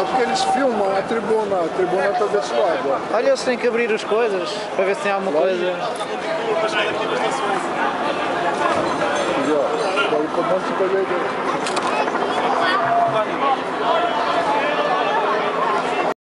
porque eles filmam a tribuna está desse lado. Olha, eles têm que abrir as coisas para ver se tem alguma coisa. E ó, daí começa a colher.